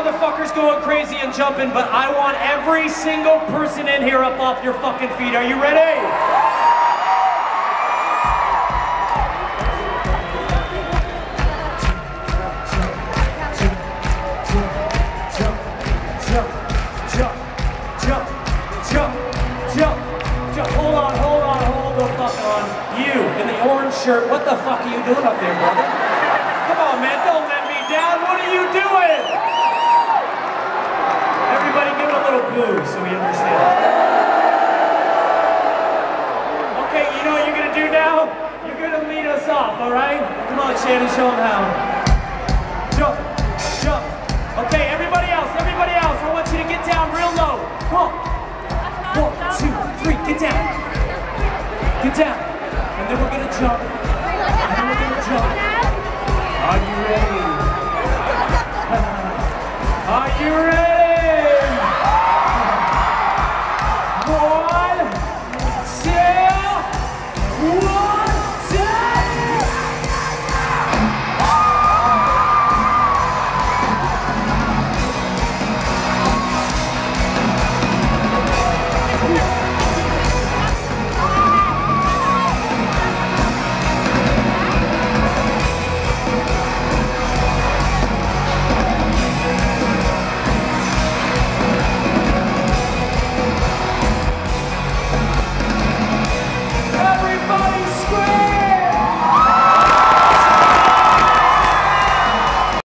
motherfuckers going crazy and jumping, but I want every single person in here up off your fucking feet. Are you ready? Hold the fuck on. You, in the orange shirt, what the fuck are you doing up there, brother? Come on, man, don't let me down. What are you doing? Everybody give it a little boo so we understand. Okay, you know what you're gonna do now? You're gonna lead us off, alright? Come on, Shannon, show them how. Jump, jump. Okay, everybody else, I want you to get down real low. Come on. 1, 2, 3, get down. Get down. And then we're gonna jump. And then we're gonna jump.